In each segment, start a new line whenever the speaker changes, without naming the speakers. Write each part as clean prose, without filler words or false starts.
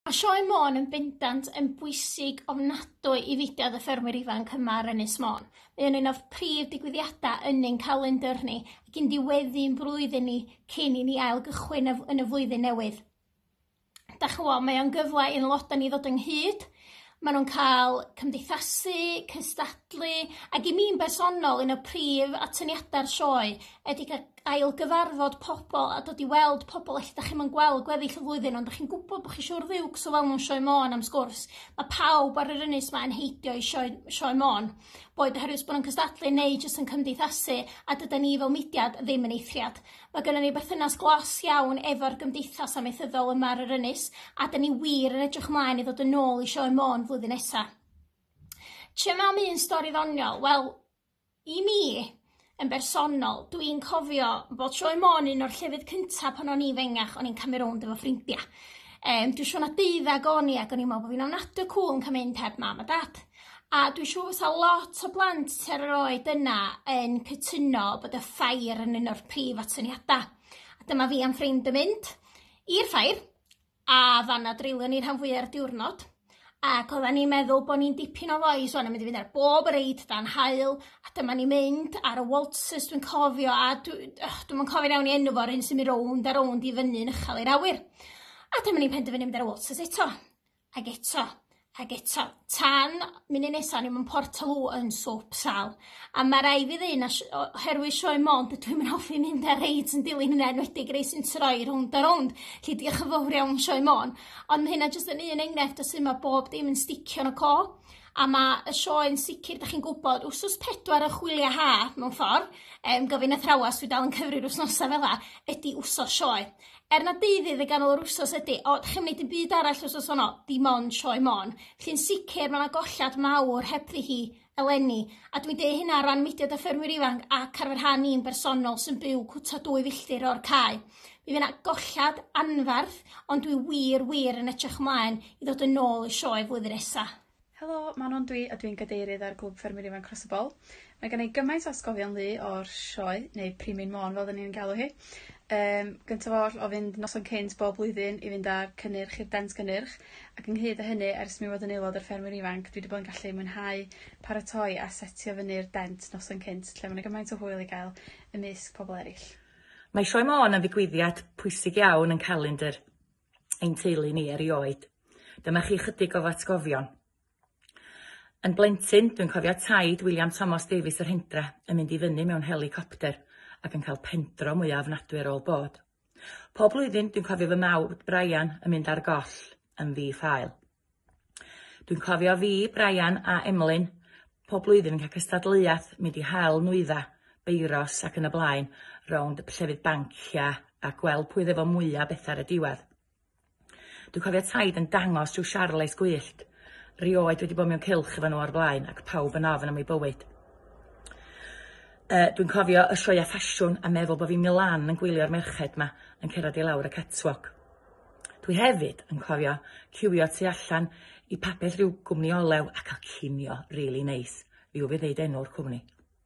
A Sioe Môn yn bendant yn bwysig ofnadwy i fideo y ffermwyr ifanc yma ar Ynys Môn. Mae o'n un o'r prif digwyddiadau yn ein calendar ni ac yn diweddu'n blwyddyn ni cyn i ni ail gychwyn yn y flwyddyn newydd. Da chwa, mae o'n gyfle i'n loda ni ddod ynghyd. Maen nhw'n cael cymdeithasu, cystadlu, ac i mi'n bersonol un o prif atyniadau'r sioe ydy cael ail gyfarfod pobl a dod i weld pobl eich da chi'n mynd gweld gweddill y flwyddyn, ond da chi'n gwybod bod chi siwr ddiwcs o fel nhw'n Sioe Môn am sgwrs. Mae pawb ar yr ynys yma yn heidio i Sioe Môn, boed oherwydd bod nhw'n cystadlu neu jyst yn cymdeithasu, a dyda ni fel mudiad ddim yn eithriad. Mae gennym ni berthynas glos iawn efo'r gymdeithas amaethyddol yma ar yr ynys, a da ni wir yn edrych mlaen i ddod yn ôl i Sioe Môn flwyddyn nesaf. Trio mewn un stori ddoniol, wel, i mi, yn bersonol, dwi'n cofio bod Sioe Môn un o'r llefydd cyntaf pan o'n i fengach o'n i'n cymryd rownd efo ffrindiau. Dwi'n siŵr na 12 o'n i ac o'n i'n meddwl bod fi'n ofnadwy cŵl yn cael mynd heb mam a dad. A dwi'n siŵr fysa lot o blant ter yr oed yna yn cytuno bod y ffair yn un o'r prif atyniadau. A dyma fi am ffrind yn mynd i'r ffair, a fanna dreulio ni rhan fwyaf ar diwrnod. Ac oedden ni'n meddwl bod ni'n dipyn o fois o'n yn mynd i fynd ar bob reid dan hael, a dyma ni'n mynd ar y waltzes dwi'n cofio, a dwi'n cofio iawn i enw fo'r un sy'n mynd rownd a rownd i fyny'n uchel i'r awyr. A dyma ni'n penderfynu mynd ar y waltzes eto, ac eto, ac eto. Tan munud nesaf ni'n mynd Portaloo yn swp sal. A mae rai fi ddyn, oherwydd Sioe Môn, dwi'n mynd hoffi mynd ar reids yn dilyn hynny enwedig rei sy'n troi rownd a rownd. Lle diolch yn fawr iawn Sioe Môn. Ond hynna jyst yn un enghraifft o sut mae bob dim yn sticio yn y co. A mae y sioe yn sicr, da chi'n gwybod, wsos 4 y chwiliau ha, mewn ffordd, gofyn athrawes, dwi dal yn cyfri'r wsnosau fel la, ydy wsos sioe. Na deudydd y ganol yr wsos ydy, o, da chi'n gwneud yn byd arall wsos ono, dim ond Sioe Môn. Felly'n sicr mae yna gollad mawr hebddi hi eleni, a dwi'n deud hynna ran mudiad y ffermwyr ifanc ac ar fy rhan i'n bersonol sy'n byw cwta 2 filltir o'r cae. Mi fydd yna gollad anfarth, ond dwi wir yn edrych ymlaen i ddod yn ôl i sioe flwyddyn nesaf.
Helo, Manon dwi, a dwi'n gadeirydd ar Glwb Ffermwyr Ifanc Crossbol. Mae gen i gymaint o ysgofion lu o'r sioe, neu Primin Môn fel dyn ni'n galw hi. Gyntaf oll o fynd noson cynt bob blwyddyn i fynd ar cynnyrch i'r dent gynnyrch, ac ynghyd â hynny, ers mi fod yn aelod o'r Ffermwyr Ifanc, dwi wedi bod yn gallu mwynhau paratoi a setio fyny'r dent noson cynt, lle mae gymaint o hwyl i gael ymysg pobl eraill.
Mae Sioe Môn yn ddigwyddiad pwysig iawn yn calendar ein teulu ni erioed. Dyma chi chydig o atgofion. Yn blentyn, dwi'n cofio taid William Thomas Davies yr Hendra yn mynd i fyny mewn helicopter ac yn cael pendro mwyaf ofnadwy ar ôl bod. Pob blwyddyn, dwi'n cofio fy mawd Brian yn mynd ar goll yn ddi-ffael. Dwi'n cofio fi, Brian a Emlyn pob blwyddyn yn cael cystadleuaeth mynd i hel nwydda, beiros ac yn y blaen rownd y llefydd bancia a gweld pwy ddefo mwyaf beth ar y diwedd. Dwi'n cofio taid yn dangos trwy siarles gwyllt. Rioed wedi bod mewn cylch efo nhw o'r blaen ac pawb yn ofn am ei bywyd. Dwi'n cofio y sioia ffasiwn a meddwl bod fi Milan yn gwylio'r merched ma yn cerdded i lawr y catwalk. Dwi hefyd yn cofio ciwio tu allan i papell rhyw gwmni olew a cael cinio really neis. Fiw fi ddeud enw'r cwmni.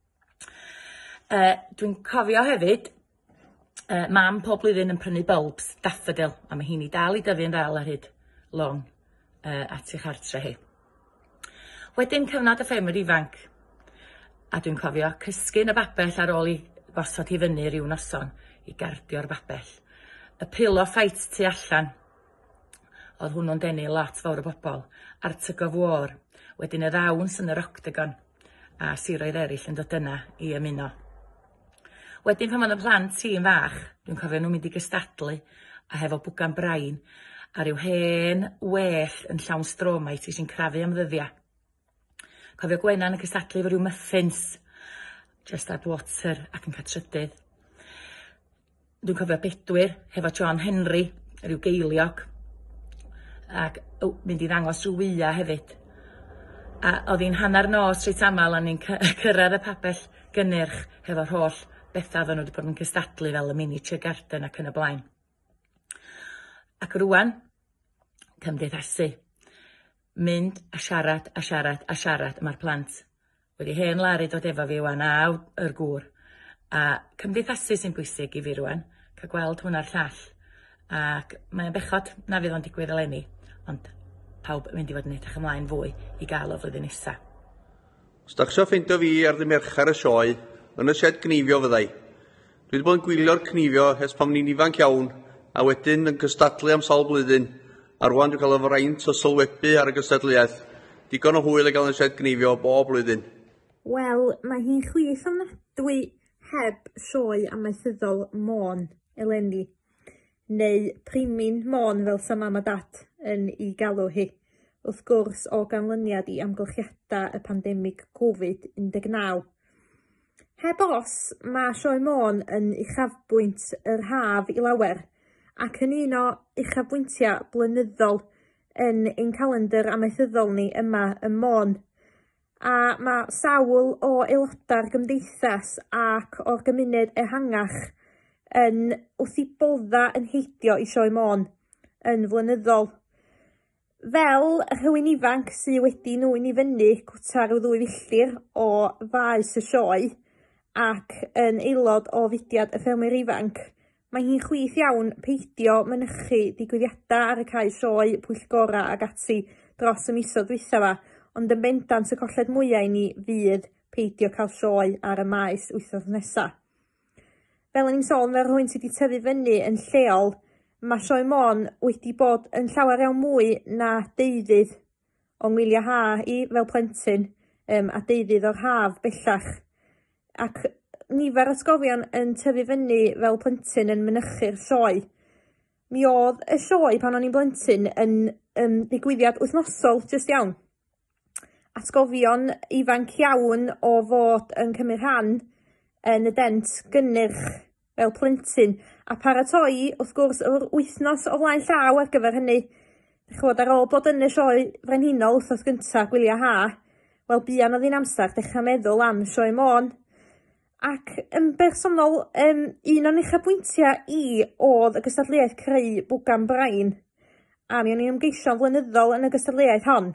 Dwi'n cofio hefyd mam pob blwyddyn yn prynu bulbs daffodil a mae hi'n i dal i dyfu'n ddal ar hyd long at i'ch hartre hi. Wedyn cyfnod y ffermwyr ifanc, a dwi'n cofio cysgu'n y babell ar ôl i gosod hi fyny rhyw noson i gardio'r babell. Y pillow fight tu allan, oedd hwnnw'n denu lot fawr o bobl, a'r tug of war, wedyn y ddawns yn yr octagon, a siroedd eraill yn dod yna i ymuno. Wedyn pan oedd y plant tîm fach, dwi'n cofio nhw'n mynd i gystadlu, a hefo bwgan brain, a ryw hen well yn llawn stromait sy'n crafu am ddyddiau. Cofio Gwenan yn cystadlu efo ryw muffins, just add water ac yn cael trydydd. Dwi'n cofio Bedwyr hefo John Henry, ryw geiliog, ac mynd i ddangos rhyw wya hefyd. A oedd hi'n hanner nos reit aml a ni'n cyrraedd y papell gynnyrch hefo'r holl bethau oedd nhw wedi bod yn cystadlu fel y miniature garden ac yn y blaen. Ac rwan, cymdeithasu, mynd a siarad a siarad a siarad, mae'r plant wedi hen laru dod efo fi wan a yr gŵr. A cymdeithasu sy'n bwysig i fi rwan, cael gweld hwnna'r llall. Ac mae'n bechod na fydd o'n digwydd eleni, ond pawb yn mynd i fod yn edrych ymlaen fwy i gael o flwyddyn nesaf.
Os da chi ffeindio fi ar dy mercher y sioe, yn y sied gnifio fyddai. Dwi wedi bod yn gwylio'r cnifio ers pan ni'n ifanc iawn, a wedyn yn cystadlu am sawl blwyddyn, a rwan dwi'n cael y fraint o sylwebu ar y gystadleuaeth. Digon o hwyl i gael yn y sied gnifio bob blwyddyn.
Wel, mae hi'n chwith ofnadwy heb sioe amaethyddol Môn, eleni, neu primin Môn fel sa mam a dat yn ei galw hi, wrth gwrs o ganlyniad i amgylchiadau y pandemig Covid-19. Heb os, mae Sioe Môn yn uchafbwynt yr haf i lawer, ac yn un o uchafbwyntiau blynyddol yn ein calendar amaethyddol ni yma ym Môn. A mae sawl o aelodau'r gymdeithas ac o'r gymuned ehangach yn wrth i bodda yn heidio i Sioe Môn yn flynyddol. Fel rhywun ifanc sydd wedi nwy'n i fyny cwta'r 2 filltir o faes y sioe ac yn aelod o fudiad y ffermwyr ifanc, mae hi'n chwith iawn peidio mynychu digwyddiadau ar y cae sioe, pwyllgora ac ati dros y misoedd dwytha fa, ond yn bendant y colled mwyaf i ni fydd peidio cael sioe ar y maes wythnos nesaf. Fel ni'n sôn fel rhywun sydd wedi tyfu fyny yn lleol, mae Sioe Môn wedi bod yn llawer iawn mwy na deuddydd o ngwyliau ha i fel plentyn a deuddydd o'r haf bellach. Ac nifer ysgofion yn tyfu fyny fel plentyn yn mynychu'r sioe. Mi oedd y sioe pan o'n i'n blentyn yn ddigwyddiad wythnosol jyst iawn. Atgofion ifanc iawn o fod yn cymryd rhan yn y dent gynnyrch fel plentyn a paratoi wrth gwrs yr wythnos o flaen llaw ar gyfer hynny. Chod ar ôl bod yn y sioe frenhinol wythnos gyntaf gwyliau ha, wel buan oedd hi'n amser dechrau meddwl am Sioe Môn. Ac yn bersonol, un o'n uchafbwyntiau i oedd y gystadleuaeth creu bwgan brain, a mi o'n i'n ymgeisio flynyddol yn y gystadleuaeth hon.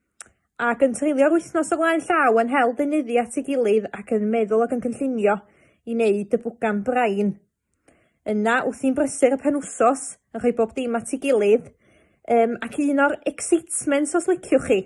Ac yn treulio'r wythnos o flaen llaw yn hel dynyddu at ei gilydd ac yn meddwl ac yn cynllunio i wneud y bwgan brain. Yna, wrth i'n brysur y penwsos, yn rhoi bob dim at ei gilydd, ac un o'r excitements os liciwch chi.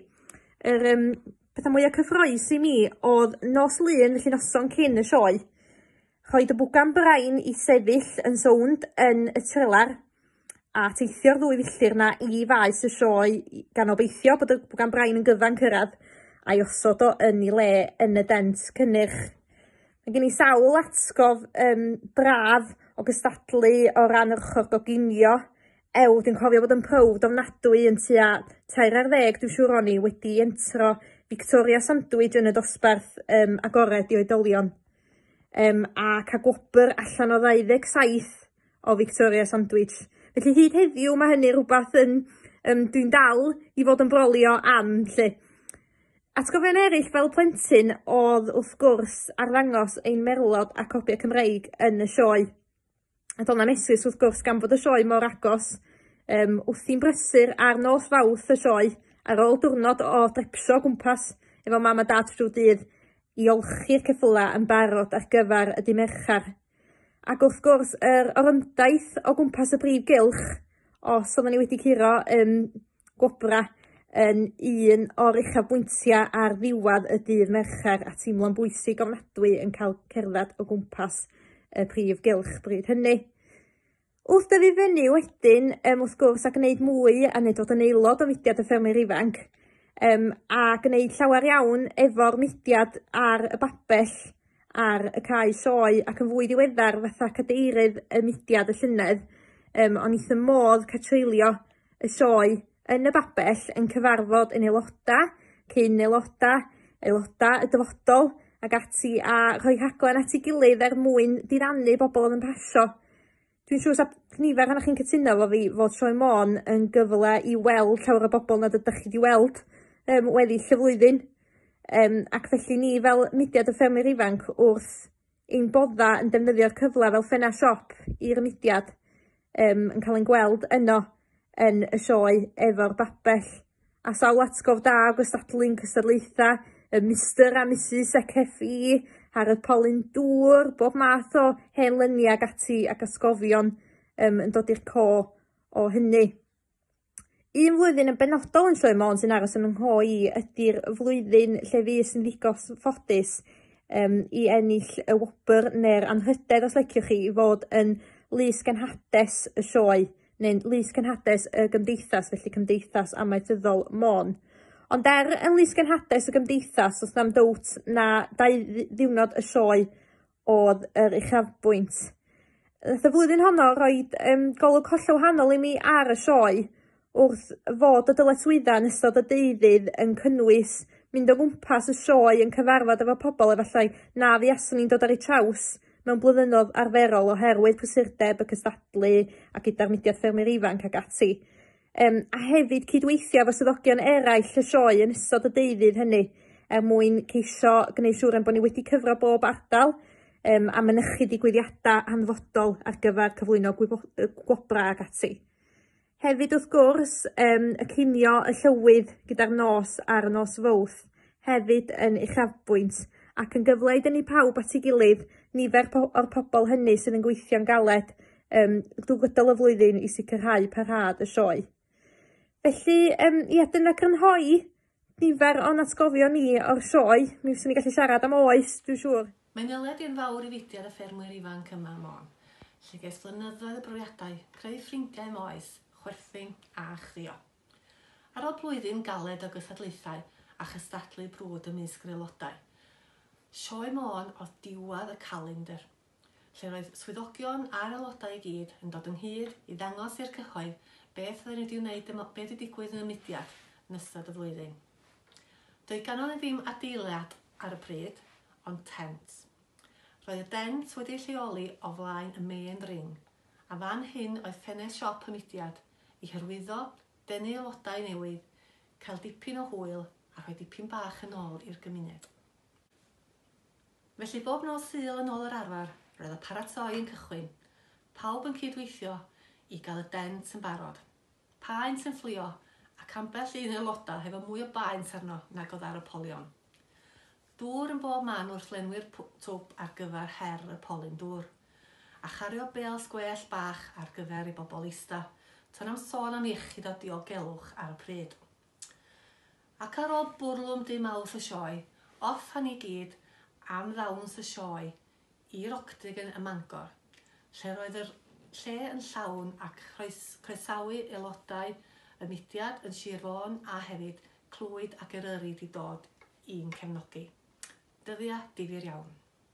Pethau mwyaf cyffroes i mi oedd nos lun, felly noson cyn y sioe, rhoi y bwgan brain i sefyll yn sownd yn y trelar, a teithio'r 2 filltir na i faes y sioe gan obeithio bod y bwgan brain yn gyfan cyrraedd a'i osod o yn ei le yn y dent cynnyrch. Mae gen i sawl atgof braf o gystadlu o ran yr ochr goginio. Dwi'n cofio bod yn prowd ofnadwy yn tua 4 dwi'n siŵr o'n i wedi entro Victoria Sandwich yn y dosbarth agored i oedolion. A cael gwobr allan o 27 o Victoria Sandwich. Felly hyd heddiw mae hynny rhywbeth dwi'n dal i fod yn brolio am, lle. Atgofion eraill fel plentyn oedd wrth gwrs arddangos ein merlod a copiau Cymreig yn y sioe. A do'na mesys wrth gwrs gan bod y sioe mor agos, wrth i'n brysur ar nos Fawrth y sioe, ar ôl diwrnod o drepsio gwmpas efo mam a dad drwy dydd, i olchi'r ceffyla yn barod ar gyfer y dymerchar. Ac wrth gwrs, yr orymdaeth o gwmpas y brif gylch, os oedden ni wedi curo gwobra yn un o'r uchafbwyntiau ar ddiwedd y dydd merchar a teimlo'n bwysig ofnadwy yn cael cerdded o gwmpas y prif gylch bryd hynny. Wrth dyfu fyny wedyn, wrth gwrs, a gwneud mwy a wneud fod yn aelod o fudiad y ffermwyr ifanc, a gwneud llawer iawn efo'r mudiad ar y babell ar y cae sioe ac yn fwy ddiweddar fatha cadeirydd y mudiad y llynedd, o'n eitha modd cael treulio y sioe yn y babell yn cyfarfod yn aelodau, cyn aelodau y dyfodol ac ati a rhoi rhaglen at ei gilydd mwyn dirannu bobl oedd yn pasio. Dwi'n siŵr sa nifer hynny chi'n cytuno fo fi fod Sioe Môn yn gyfle i weld llawer o bobl nad ydych chi wedi weld weddill y flwyddyn. Ac felly ni fel mudiad y ffermwyr ifanc wrth ein bodda yn defnyddio'r cyfle fel ffena siop i'r mudiad yn cael ein gweld yno yn y sioe efo'r babell. A sawl atgof da o gystadlu'n cystadlaetha, Mr a Mrs Ceffi, ar y polyn dŵr, bob math o hen lyniau ac ati ac asgofion yn dod i'r co o hynny. Un flwyddyn yn benodol yn Sioe Môn sy'n aros yn ngho i ydy'r flwyddyn lle fi sy'n ddigos ffodus i ennill y wobr neu'r anrhydedd os liciwch chi i fod yn lys genhades y sioe neu'n lys genhades y gymdeithas, felly Cymdeithas Amaethyddol Môn. Ond yn lys genhades y gymdeithas, os na'm dowt na 2 ddiwrnod y sioe oedd yr uchafbwynt. Nath y flwyddyn honno roed golwg hollol wahanol i mi ar y sioe wrth fod y dyletswydda yn ystod y deuddydd yn cynnwys mynd o gwmpas y sioe yn cyfarfod efo pobl efallai na ddiaswn ni'n dod ar ei traws mewn blynyddoedd arferol oherwydd prysurdeb y cystadlu a gyda'r mudiad ffermwyr ifanc ag ati. A hefyd cydweithio efo swyddogion eraill y sioe yn ystod y deuddydd hynny mwyn ceisio gwneud siŵr bod ni wedi cyfro bob ardal a mynychu digwyddiadau hanfodol ar gyfer cyflwyno gwobra ag ati. Hefyd wrth gwrs, y cinio y llywydd gyda'r nos a'r nos fowrth, hefyd yn uchafbwynt, ac yn gyfle i dynnu pawb at ei gilydd nifer o'r pobl hynny sydd yn gweithio'n galed drwy gydol y flwyddyn i sicrhau parhad y sioe. Felly, dyna crynhoi nifer o'n atgofion ni o'r sioe. Mi fyswn ni gallu siarad am oes, dwi'n siŵr.
Mae'n yled i'n fawr i fudiad y ffermwyr ifanc yma Môn, lle ges flynyddoedd y brofiadau, creu ffrindiau moes, chwerthin a chrio. Ar ôl blwyddyn galed o gysadlaethau a chystadlu brwd ymysg yr aelodau, Sioe Môn oedd diwedd y calendr, lle roedd swyddogion a'r aelodau i gyd yn dod ynghyd i ddangos i'r cyhoedd beth wedi digwydd yn y mudiad yn ystod y flwyddyn. Doedd ganon ni ddim adeilad ar y pryd, ond tent. Roedd y dent wedi'i lleoli o flaen y main ring, a fan hyn oedd ffenest siop y mudiad i hyrwyddo, denu aelodau newydd, cael dipyn o hwyl a rhoi dipyn bach yn ôl i'r gymuned. Felly bob nos Sul yn ôl yr arfer, roedd y paratoi yn cychwyn, pawb yn cydweithio i gael y dent yn barod. Paent yn fflio ac ambell un aelodau hefo mwy o baent arno nag oedd ar y polion. Dŵr yn bob man wrth lenwi'r twb ar gyfer her y polyn dŵr, a chario bêls gwell bach ar gyfer i bobl ista, tan am sôn am iechyd o diogelwch ar y pryd. Ac ar ôl bwrlwm dim mawrth y sioe, off han i gyd am ddawns y sioe i'r Octagon ym Mangor, lle roedd yr lle yn llawn ac croesawu aelodau y mudiad yn Sir Fôn a hefyd Clwyd ac Eryri wedi dod i'n cefnogi. Dyddiau difyr iawn.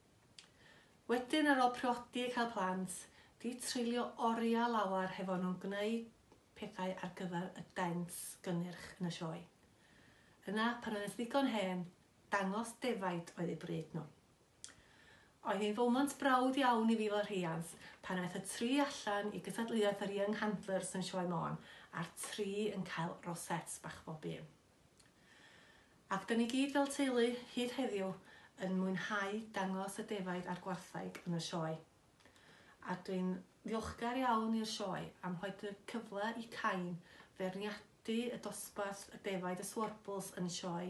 Wedyn ar ôl priodi cael plant, di treulio oriau lawar hefo nhw'n gwneud pethau ar gyfer y dent gynnyrch yn y sioe. Yna, pan oedd ddigon hen, dangos defaid oedd eu bryd nhw. Oedd hi'n fomant brawd iawn i fi fel rhiant pan aeth y 3 allan i gysadleuaeth yr Young Handlers yn Sioe Môn a'r 3 yn cael rosets bach bob un. Ac dyn ni gyd fel teulu hyd heddiw yn mwynhau dangos y defaid a'r gwartheg yn y sioe. A dwi'n ddiolchgar iawn i'r sioe am rhoid y cyfle i Cain feirniadu y dosbarth y defaid y Swarbles yn sioe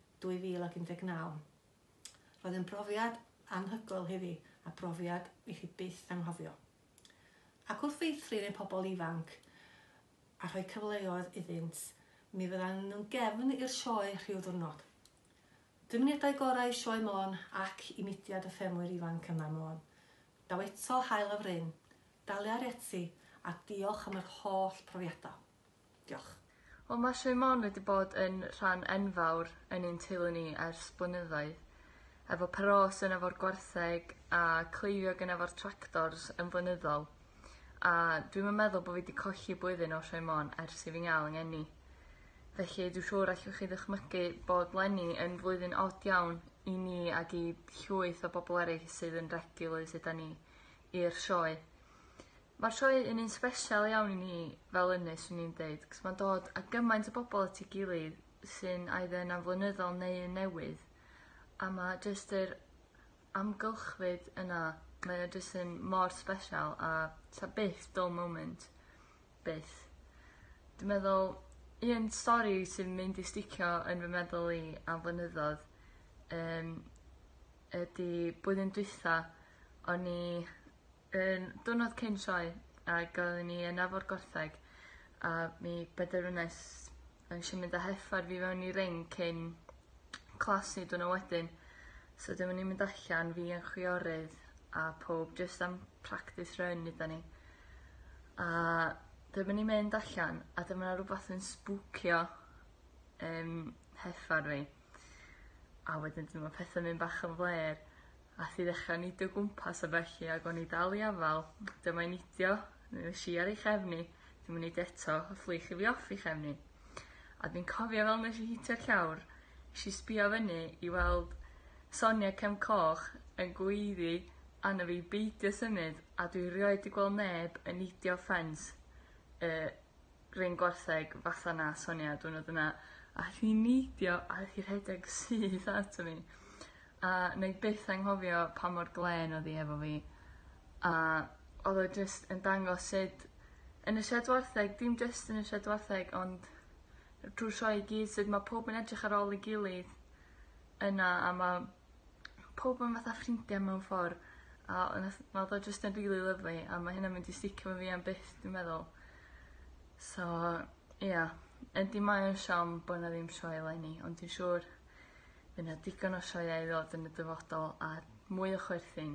2019. Roedd yn brofiad anhygoel heddi a brofiad i chi byth anghofio. Ac wrth feithrin ein pobl ifanc a rhoi cyfleoedd iddynt, mi fyddan nhw'n gefn i'r sioe rhyw ddiwrnod. Dymuniadau gorau Sioe Môn ac i mudiad y ffermwyr ifanc yma Môn. Daw eto hael y fryn, dalu ar eti a diolch am yr holl profiadau. Diolch.
Wel, mae Sioe Môn wedi bod yn rhan enfawr yn ein teulu ni ers blynyddoedd, efo paros yn efo'r gwartheg a cleifio gan efo'r tractors yn blynyddol. A dwi'n meddwl bod fi wedi colli blwyddyn o Sioe Môn ers i fi gael yng ngeni. Felly dwi'n siŵr allwch chi ddychmygu bod leni yn flwyddyn od iawn i ni ac i llwyth o bobl eraill sydd yn regular sydd ni i'r sioe. Mae'r sioe yn un sbesial iawn i ni fel ynnes swn i'n deud, cos mae'n dod â gymaint o bobl at ei gilydd sy'n either yn aflynyddol neu yn newydd. A mae jyst yr amgylchfyd yna, mae'n jyst yn mor sbesial a ta byth dull moment. Byth. Dwi'n meddwl un stori sy'n mynd i sticio yn fy meddwl i am flynyddoedd ydy blwyddyn dwytha o'n i yn diwrnod cyn sioe ac oeddwn ni yn efo'r gwartheg a mi benderfynais yn eisiau mynd â heffar fi fewn i ring cyn clasu dwi'n wedyn. So dyma ni'n mynd allan fi yn chwiorydd a pob jyst am practice run gyda ni. A dyma ni'n mynd allan a dyma na rhywbeth yn spwcio heffar fi. A wedyn dyma pethau'n mynd bach yn fler. A thi ddechrau nidio gwmpas a felly ac o'n i dal i afal. Dyma i nidio, nes i ar ei chefni. Dyma nid eto, fflich i fi off i chefni. A dwi'n cofio fel nes i hitio'r llawr. Nes i sbio fyny i weld Sonia Cem Coch yn gweiddi anna fi beidio symud. A dwi rioed i gweld neb yn nidio ffens ring gwartheg fatha na Sonia dwi'n yna. A thi nidio a thi rhedeg syth ato mi. A na i byth anghofio pa mor glen oedd hi efo fi. A oedd o jyst yn dangos sut yn y sied wartheg, dim jyst yn y sied wartheg, ond drwy'r sioe i gyd, sut mae pob yn edrych ar ôl ei gilydd yna, a mae pob yn fatha ffrindiau mewn ffordd. A oedd o jyst yn really lyflu, a mae hynna'n mynd i sticio fo fi am byth, dwi'n meddwl. So, ia, yndi mae yn siom bod na ddim sioe eleni, ond dwi'n siŵr fydd na digon o sioeau i ddod yn y dyfodol a mwy o chwerthin.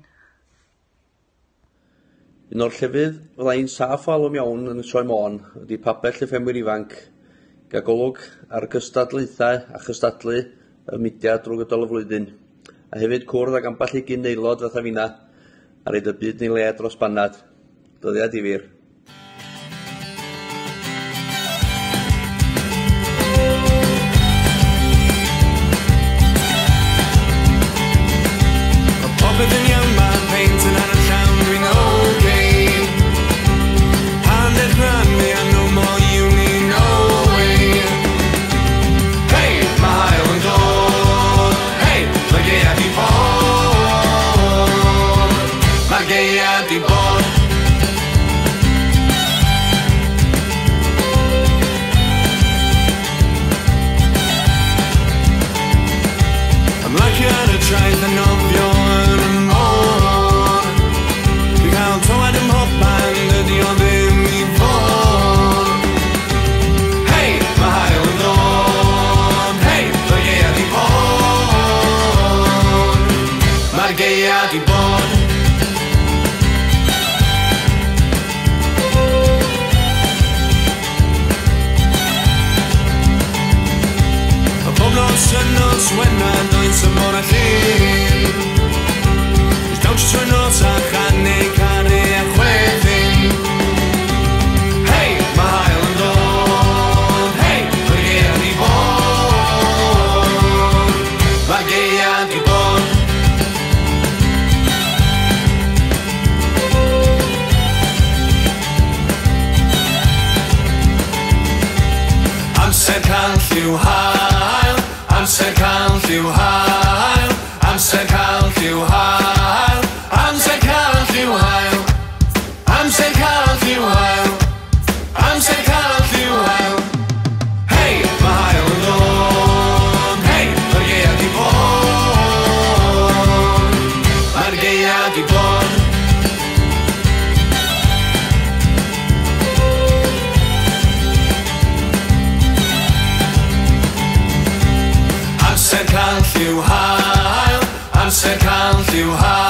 Un o'r llefydd fyddai'n saff o alwm iawn yn y Sioe Môn ydy pabell y ffermwyr ifanc gael golwg ar gystadlaethau a chystadlu y mudiad drwy gydol y flwyddyn, a hefyd cwrdd ag ambell i gyn aelod fatha finna a roed y byd ni'n le dros banad. Dyddiad difyr.
With a young man painting on a town we know game. Handed round me and no more you need no way. Hey, my Highland Lord. Hey, my gay addy boy. My gay addy boy. I'm like you had a tried the of your di bod. A pob nos yn nos Wener dwi'n symor a llun. Ys dawns trwy nos a chanu caru a chwedyn. Hey, mae Highland Lord. Hey, mae geia di bod. Mae geia di bod. Amser cael lliw hael, amser cael lliw hael, amser cael lliw hael, amser cael lliw hael, amser cael lliw hael, amser cael lliw hael. Hey, mae Highland Lord. Hey, mae'r geia di bod. Mae'r geia di bod. Amser cael lliw hael, amser cael lliw hael.